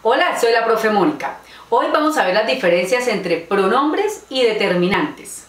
Hola, soy la profe Mónica. Hoy vamos a ver las diferencias entre pronombres y determinantes.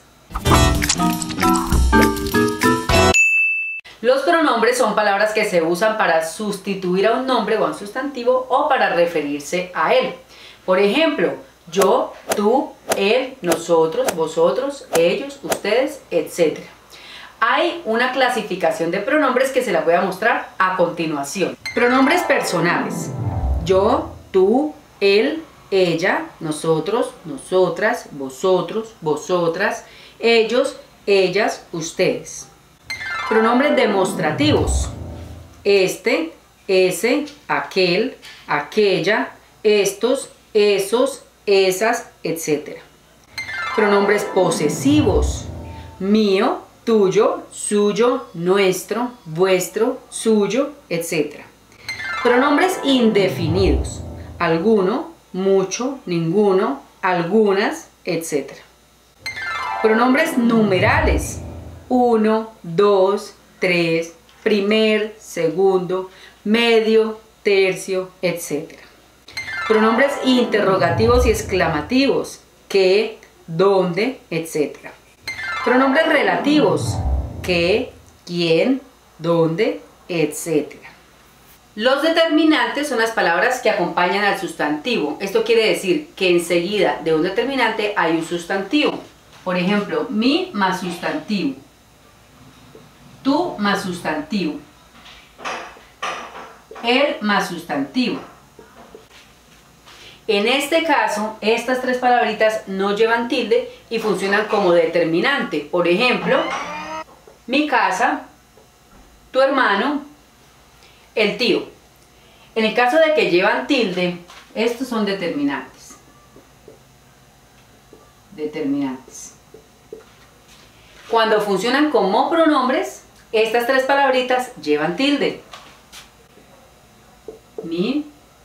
Los pronombres son palabras que se usan para sustituir a un nombre o a un sustantivo o para referirse a él. Por ejemplo, yo, tú, él, nosotros, vosotros, ellos, ustedes, etc. Hay una clasificación de pronombres que se la voy a mostrar a continuación. Pronombres personales. Yo, tú, él, ella, nosotros, nosotras, vosotros, vosotras, ellos, ellas, ustedes. Pronombres demostrativos. Este, ese, aquel, aquella, estos, esos, esas, etc. Pronombres posesivos. Mío, tuyo, suyo, nuestro, vuestro, suyo, etc. Pronombres indefinidos. Alguno, mucho, ninguno, algunas, etc. Pronombres numerales. 1, 2, 3, primer, segundo, medio, tercio, etc. Pronombres interrogativos y exclamativos. ¿Qué? ¿Dónde? Etc. Pronombres relativos. ¿Qué? ¿Quién? ¿Dónde? Etc. Los determinantes son las palabras que acompañan al sustantivo. Esto quiere decir que enseguida de un determinante hay un sustantivo. Por ejemplo, mi más sustantivo. Tú más sustantivo. Él más sustantivo. En este caso, estas tres palabritas no llevan tilde y funcionan como determinante. Por ejemplo, mi casa, tu hermano, el tío. En el caso de que llevan tilde, estos son determinantes. Determinantes. Cuando funcionan como pronombres, estas tres palabritas llevan tilde. Mi,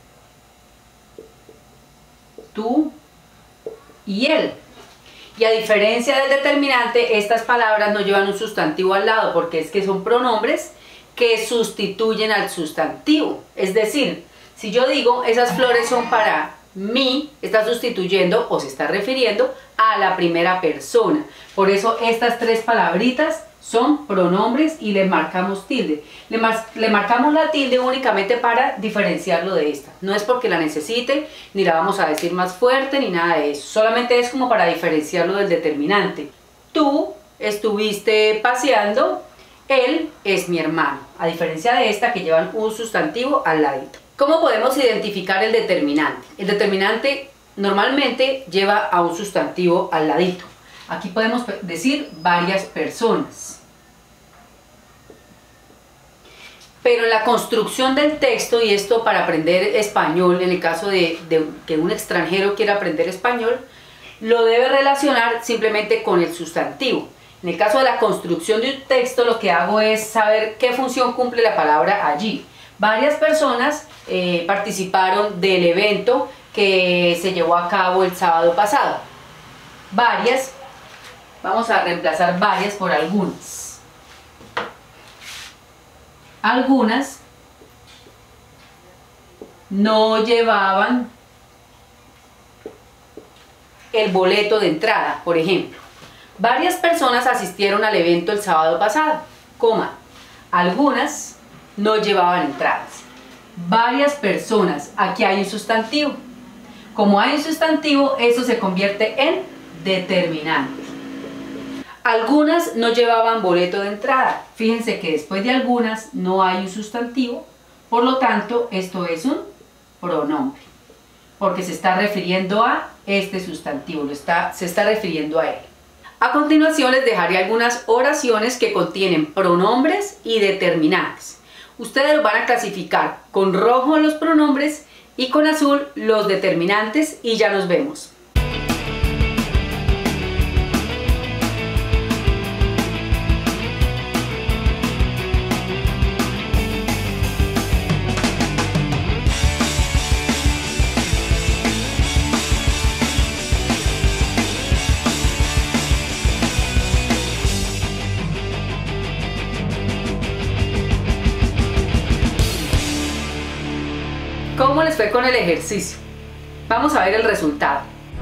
tú y él. Y a diferencia del determinante, estas palabras no llevan un sustantivo al lado porque es que son pronombres que sustituyen al sustantivo. Es decir, si yo digo esas flores son para mí, está sustituyendo o se está refiriendo a la primera persona. Por eso estas tres palabritas son pronombres y le marcamos tilde. Le marcamos la tilde únicamente para diferenciarlo de esta. No es porque la necesite, ni la vamos a decir más fuerte, ni nada de eso. Solamente es como para diferenciarlo del determinante. Tú estuviste paseando, él es mi hermano. A diferencia de esta que llevan un sustantivo al ladito. ¿Cómo podemos identificar el determinante? El determinante normalmente lleva a un sustantivo al ladito. Aquí podemos decir varias personas. Pero en la construcción del texto, y esto para aprender español, en el caso de que un extranjero quiera aprender español, lo debe relacionar simplemente con el sustantivo. En el caso de la construcción de un texto, lo que hago es saber qué función cumple la palabra allí. Varias personas participaron del evento que se llevó a cabo el sábado pasado. Varias. Vamos a reemplazar varias por algunas. Algunas no llevaban el boleto de entrada, por ejemplo. Varias personas asistieron al evento el sábado pasado, coma. Algunas no llevaban entradas. Varias personas, aquí hay un sustantivo. Como hay un sustantivo, eso se convierte en determinante. Algunas no llevaban boleto de entrada. Fíjense que después de algunas no hay un sustantivo, por lo tanto esto es un pronombre, porque se está refiriendo a este sustantivo, se está refiriendo a él. A continuación les dejaré algunas oraciones que contienen pronombres y determinantes. Ustedes los van a clasificar con rojo los pronombres y con azul los determinantes y ya nos vemos. ¿Cómo les fue con el ejercicio? Vamos a ver el resultado.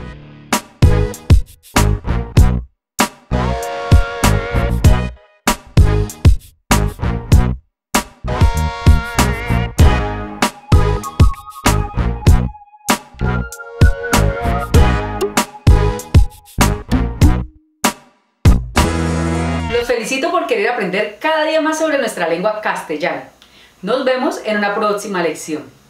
Los felicito por querer aprender cada día más sobre nuestra lengua castellana. Nos vemos en una próxima lección.